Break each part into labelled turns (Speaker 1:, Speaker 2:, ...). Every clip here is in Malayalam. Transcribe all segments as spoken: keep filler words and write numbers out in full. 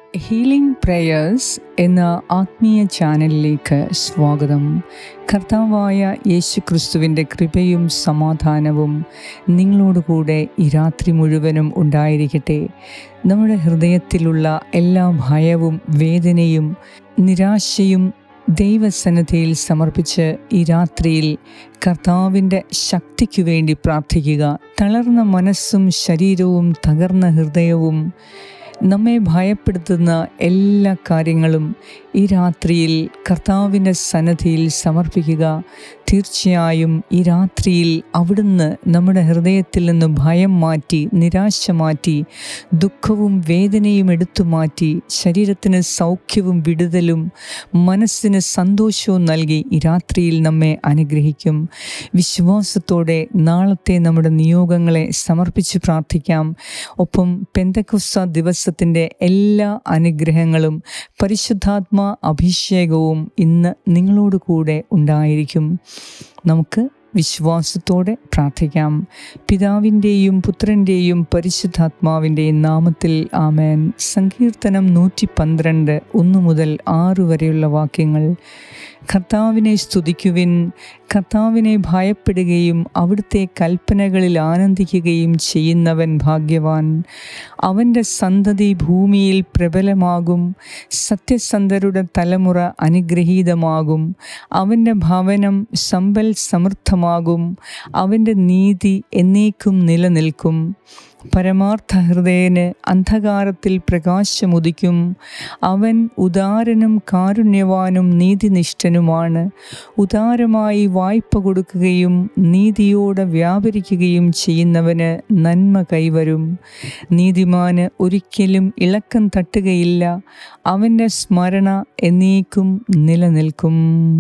Speaker 1: ഹീലിംഗ് പ്രേയേഴ്സ് എന്ന ആത്മീയ ചാനലിലേക്ക് സ്വാഗതം. കർത്താവായ യേശു ക്രിസ്തുവിൻ്റെ കൃപയും സമാധാനവും നിങ്ങളോടുകൂടെ ഈ രാത്രി മുഴുവനും ഉണ്ടായിരിക്കട്ടെ. നമ്മുടെ ഹൃദയത്തിലുള്ള എല്ലാ ഭയവും വേദനയും നിരാശയും ദൈവസന്നിധിയിൽ സമർപ്പിച്ച് ഈ രാത്രിയിൽ കർത്താവിൻ്റെ ശക്തിക്കു വേണ്ടി പ്രാർത്ഥിക്കുക. തളർന്ന മനസ്സും ശരീരവും തകർന്ന ഹൃദയവും നമ്മെ ഭയപ്പെടുത്തുന്ന എല്ലാ കാര്യങ്ങളും ഈ രാത്രിയിൽ കർത്താവിൻ്റെ സന്നിധിയിൽ സമർപ്പിക്കുക. തീർച്ചയായും ഈ രാത്രിയിൽ അവിടുന്ന് നമ്മുടെ ഹൃദയത്തിൽ നിന്ന് ഭയം മാറ്റി, നിരാശ മാറ്റി, ദുഃഖവും വേദനയും എടുത്തു മാറ്റി, ശരീരത്തിന് സൗഖ്യവും വിടുതലും മനസ്സിന് സന്തോഷവും നൽകി ഈ രാത്രിയിൽ നമ്മെ അനുഗ്രഹിക്കും. വിശ്വാസത്തോടെ നാളത്തെ നമ്മുടെ നിയോഗങ്ങളെ സമർപ്പിച്ച് പ്രാർത്ഥിക്കാം. ഒപ്പം പെന്തക്കോസ്ത ദിവസത്തിൻ്റെ എല്ലാ അനുഗ്രഹങ്ങളും പരിശുദ്ധാത്മ അഭിഷേകവും ഇന്ന് നിങ്ങളോട് കൂടെ ഉണ്ടായിരിക്കും. നമുക്ക് വിശ്വാസത്തോടെ പ്രാർത്ഥിക്കാം. പിതാവിൻ്റെയും പുത്രൻ്റെയും പരിശുദ്ധാത്മാവിൻ്റെയും നാമത്തിൽ ആമേൻ. സങ്കീർത്തനം നൂറ്റി പന്ത്രണ്ട് ഒന്ന് മുതൽ ആറ് വരെയുള്ള വാക്യങ്ങൾ. കർത്താവിനെ സ്തുതിക്കുവിൻ, കർത്താവിനെ ഭയപ്പെടുകയും അവിടുത്തെ കൽപ്പനകളിൽ ആനന്ദിക്കുകയും ചെയ്യുന്നവൻ ഭാഗ്യവാൻ. അവൻ്റെ സന്തതി ഭൂമിയിൽ പ്രബലമാകും, സത്യസന്ധരുടെ തലമുറ അനുഗ്രഹീതമാകും. അവൻ്റെ ഭവനം സമ്പൽ സമൃദ്ധമാകും, അവൻ്റെ നീതി എന്നേക്കും നിലനിൽക്കും. പരമാർത്ഥ ഹൃദയന് അന്ധകാരത്തിൽ പ്രകാശമുദിക്കും. അവൻ ഉദാരനും കാരുണ്യവാനും നീതിനിഷ്ഠനുമാണ്. ഉദാരമായി വായ്പ കൊടുക്കുകയും നീതിയോടെ വ്യാപരിക്കുകയും ചെയ്യുന്നവന് നന്മ കൈവരും. നീതിമാന് ഒരിക്കലും ഇളക്കം തട്ടുകയില്ല, അവൻ്റെ സ്മരണ എന്നേക്കും നിലനിൽക്കും.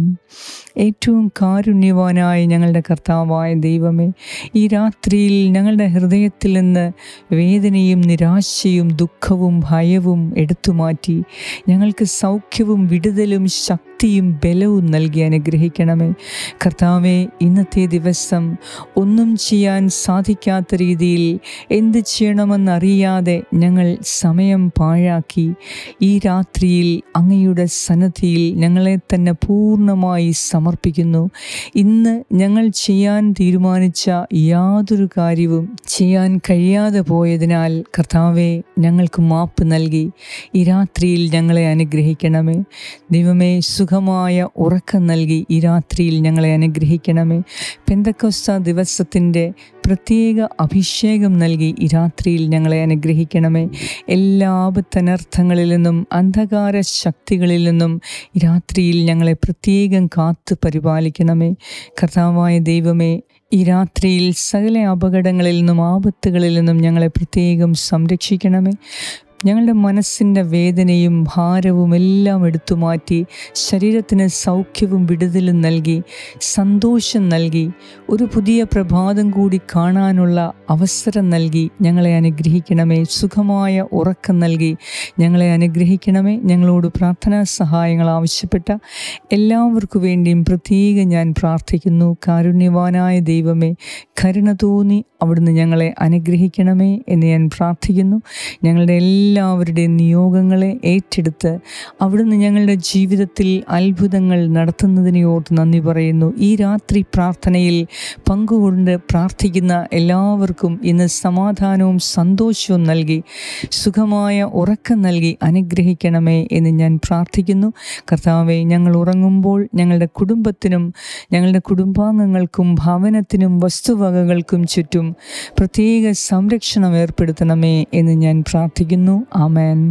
Speaker 1: ഏറ്റവും കാരുണ്യവാനായ ഞങ്ങളുടെ കർത്താവായ ദൈവമേ, ഈ രാത്രിയിൽ ഞങ്ങളുടെ ഹൃദയത്തിൽ നിന്ന് വേദനയും നിരാശയും ദുഃഖവും ഭയവും എടുത്തുമാറ്റി ഞങ്ങൾക്ക് സൗഖ്യവും വിടുതലും ശക്തിയും ബലവും നൽകി അനുഗ്രഹിക്കണമേ. കർത്താവേ, ഇന്നത്തെ ദിവസം ഒന്നും ചെയ്യാൻ സാധിക്കാത്ത രീതിയിൽ എന്ത് ചെയ്യണമെന്നറിയാതെ ഞങ്ങൾ സമയം പാഴാക്കി ഈ രാത്രിയിൽ അങ്ങയുടെ സന്നിധിയിൽ ഞങ്ങളെ തന്നെ പൂർണ്ണമായി സമർപ്പിക്കുന്നു. ഇന്ന് ഞങ്ങൾ ചെയ്യാൻ തീരുമാനിച്ച യാതൊരു കാര്യവും ചെയ്യാൻ കഴിയാതെ പോയതിനാൽ കർത്താവെ, ഞങ്ങൾക്ക് മാപ്പ് നൽകി ഈ രാത്രിയിൽ ഞങ്ങളെ അനുഗ്രഹിക്കണമേ. ദൈവമേ, സുഖമായ ഉറക്കം നൽകി ഈ രാത്രിയിൽ ഞങ്ങളെ അനുഗ്രഹിക്കണമേ. പെന്തക്കോസ്ത ദിവസത്തിൻ്റെ പ്രത്യേക അഭിഷേകം നൽകി ഈ രാത്രിയിൽ ഞങ്ങളെ അനുഗ്രഹിക്കണമേ. എല്ലാ ആപത്തനർത്ഥങ്ങളിൽ നിന്നും അന്ധകാര ശക്തികളിൽ നിന്നും ഈ രാത്രിയിൽ ഞങ്ങളെ പ്രത്യേകം കാത്തു പരിപാലിക്കണമേ. കർത്താവായ ദൈവമേ, ഈ രാത്രിയിൽ സകല അപകടങ്ങളിൽ നിന്നും ആപത്തുകളിൽ നിന്നും ഞങ്ങളെ പ്രത്യേകം സംരക്ഷിക്കണമേ. ഞങ്ങളുടെ മനസ്സിൻ്റെ വേദനയും ഭാരവും എല്ലാം എടുത്തു മാറ്റി ശരീരത്തിന് സൗഖ്യവും വിടുതലും നൽകി സന്തോഷം നൽകി ഒരു പുതിയ പ്രഭാതം കൂടി കാണാനുള്ള അവസരം നൽകി ഞങ്ങളെ അനുഗ്രഹിക്കണമേ. സുഖമായ ഉറക്കം നൽകി ഞങ്ങളെ അനുഗ്രഹിക്കണമേ. ഞങ്ങളോട് പ്രാർത്ഥനാ സഹായങ്ങൾ ആവശ്യപ്പെട്ട എല്ലാവർക്കു വേണ്ടിയും പ്രത്യേകം ഞാൻ പ്രാർത്ഥിക്കുന്നു. കാരുണ്യവാനായ ദൈവമേ, കരുണ തോന്നി അവിടുന്ന് ഞങ്ങളെ അനുഗ്രഹിക്കണമേ എന്ന് ഞാൻ പ്രാർത്ഥിക്കുന്നു. ഞങ്ങളുടെ എല്ലാവരുടെയും നിയോഗങ്ങളെ ഏറ്റെടുത്ത് അവിടുന്ന് ഞങ്ങളുടെ ജീവിതത്തിൽ അത്ഭുതങ്ങൾ നടത്തുന്നതിനെ ഓർത്ത് നന്ദി പറയുന്നു. ഈ രാത്രി പ്രാർത്ഥനയിൽ പങ്കുകൊണ്ട് പ്രാർത്ഥിക്കുന്ന എല്ലാവർക്കും ഇന്ന് സമാധാനവും സന്തോഷവും നൽകി സുഖമായ ഉറക്കം നൽകി അനുഗ്രഹിക്കണമേ എന്ന് ഞാൻ പ്രാർത്ഥിക്കുന്നു. കർത്താവെ, ഞങ്ങൾ ഉറങ്ങുമ്പോൾ ഞങ്ങളുടെ കുടുംബത്തിനും ഞങ്ങളുടെ കുടുംബാംഗങ്ങൾക്കും ഭവനത്തിനും വസ്തുവകകൾക്കും ചുറ്റും പ്രത്യേക സംരക്ഷണം ഏർപ്പെടുത്തണമേ എന്ന് ഞാൻ പ്രാർത്ഥിക്കുന്നു. ആമേൻ.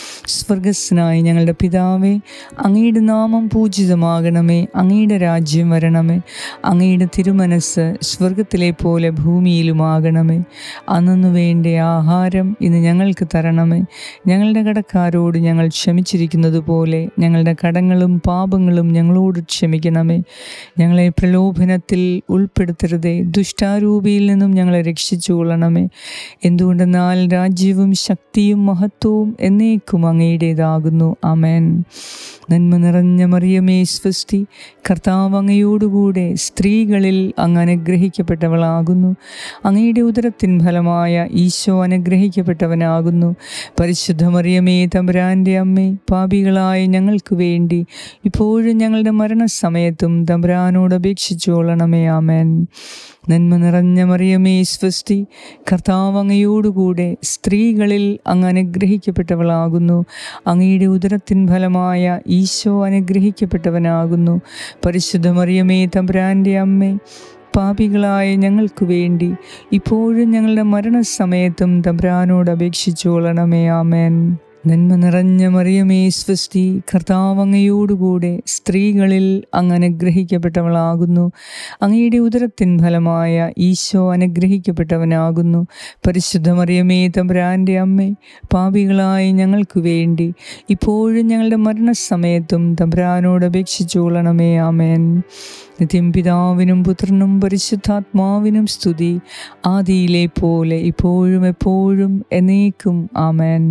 Speaker 1: സ്വർഗസ്നായ ഞങ്ങളുടെ പിതാവേ, അങ്ങയുടെ നാമം പൂജിതമാകണമേ. അങ്ങയുടെ രാജ്യം വരണമേ. അങ്ങയുടെ തിരുമനസ് സ്വർഗത്തിലെ പോലെ ഭൂമിയിലുമാകണമേ. അന്നു വേണ്ട ആഹാരം ഇന്ന് ഞങ്ങൾക്ക് തരണമേ. ഞങ്ങളുടെ കടക്കാരോട് ഞങ്ങൾ ക്ഷമിച്ചിരിക്കുന്നത് പോലെ ഞങ്ങളുടെ കടങ്ങളും പാപങ്ങളും ഞങ്ങളോട് ക്ഷമിക്കണമേ. ഞങ്ങളെ പ്രലോഭനത്തിൽ ഉൾപ്പെടുത്തരുതേ, ദുഷ്ടാരൂപിയിൽ നിന്നും ഞങ്ങളെ ഞങ്ങളെ രക്ഷിച്ചു കൊള്ളണമേ. എന്തുകൊണ്ടെന്നാൽ രാജ്യവും ശക്തിയും മഹത്വവും എന്നേക്കും അങ്ങയുടേതാകുന്നു. ആമേൻ. നന്മ നിറഞ്ഞ മറിയമേ സ്വസ്തി, കർത്താവ് അങ്ങയോടുകൂടെ സ്ത്രീകളിൽ അങ്ങ് അനുഗ്രഹിക്കപ്പെട്ടവളാകുന്നു. അങ്ങയുടെ ഉദരത്തിൻ ഫലമായ ഈശോ അനുഗ്രഹിക്കപ്പെട്ടവനാകുന്നു. പരിശുദ്ധ മറിയമേ തമ്പുരാൻ്റെ അമ്മേ, പാപികളായ ഞങ്ങൾക്ക് വേണ്ടി ഇപ്പോഴും ഞങ്ങളുടെ മരണസമയത്തും തമ്പുരാനോട് അപേക്ഷിച്ചുകൊള്ളണമേ. ആമേൻ. നന്മ നിറഞ്ഞ മറിയമേ സ്വസ്തി, കർത്താവ് അങ്ങയോടുകൂടെ സ്ത്രീകളിൽ അങ്ങ് അനുഗ്രഹിക്കപ്പെട്ടവളാകുന്നു. അങ്ങയുടെ ഉദരത്തിൻ ഫലമായ ഈശോ അനുഗ്രഹിക്കപ്പെട്ടവനാകുന്നു. പരിശുദ്ധ മറിയമേ തമ്പുരാൻ്റെ അമ്മേ, പാപികളായ ഞങ്ങൾക്ക് വേണ്ടി ഇപ്പോഴും ഞങ്ങളുടെ മരണസമയത്തും തമ്പുരാനോട് അപേക്ഷിച്ചുകൊള്ളണമേ. ആമേൻ. നന്മ നിറഞ്ഞ മറിയമേ സ്വസ്തി, കർത്താവ് അങ്ങയോടുകൂടെ സ്ത്രീകളിൽ അങ്ങ് അനുഗ്രഹിക്കപ്പെട്ടവളാകുന്നു. അങ്ങയുടെ ഉദരത്തിൻ ഫലമായ ഈശോ അനുഗ്രഹിക്കപ്പെട്ടവനാകുന്നു. പരിശുദ്ധ മറിയമേ തമ്പുരാൻ്റെ അമ്മേ, പാപികളായ ഞങ്ങൾക്ക് വേണ്ടി ഇപ്പോഴും ഞങ്ങളുടെ മരണസമയത്തും തമ്പുരാനോട് അപേക്ഷിച്ചുകൊള്ളണമേ. ആമേൻ. നിത്യം പിതാവിനും പുത്രനും പരിശുദ്ധാത്മാവിനും സ്തുതി, ആദിയിലെ പോലെ ഇപ്പോഴും എപ്പോഴും എന്നേക്കും. ആമേൻ.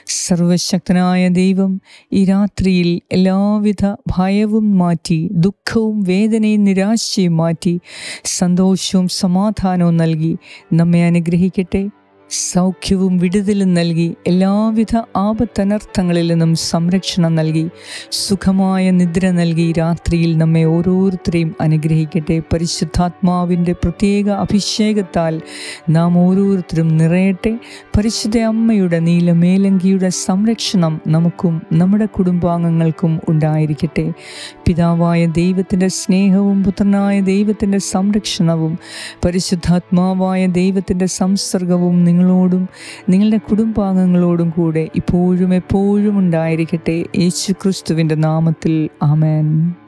Speaker 1: സർവശക്തനായ ദൈവം ഈ രാത്രിയിൽ എല്ലാവിധ ഭയവും മാറ്റി, ദുഃഖവും വേദനയും നിരാശയും മാറ്റി, സന്തോഷവും സമാധാനവും നൽകി നമ്മെ അനുഗ്രഹിക്കട്ടെ. സൗഖ്യവും വിടുതലും നൽകി എല്ലാവിധ ആപത്തനർത്ഥങ്ങളിൽ നിന്നും സംരക്ഷണം നൽകി സുഖമായ നിദ്ര നൽകി രാത്രിയിൽ നമ്മെ ഓരോരുത്തരെയും അനുഗ്രഹിക്കട്ടെ. പരിശുദ്ധാത്മാവിൻ്റെ പ്രത്യേക അഭിഷേകത്താൽ നാം ഓരോരുത്തരും നിറയട്ടെ. പരിശുദ്ധ അമ്മയുടെ നീലമേലങ്കിയുടെ സംരക്ഷണം നമുക്കും നമ്മുടെ കുടുംബാംഗങ്ങൾക്കും ഉണ്ടായിരിക്കട്ടെ. പിതാവായ ദൈവത്തിൻ്റെ സ്നേഹവും പുത്രനായ ദൈവത്തിൻ്റെ സംരക്ഷണവും പരിശുദ്ധാത്മാവായ ദൈവത്തിൻ്റെ സംസർഗവും നിങ്ങളോടും നിങ്ങളുടെ കുടുംബാംഗങ്ങളോടും കൂടെ ഇപ്പോഴും എപ്പോഴും ഉണ്ടായിരിക്കട്ടെ. യേശു ക്രിസ്തുവിൻ്റെ നാമത്തിൽ. ആമേൻ.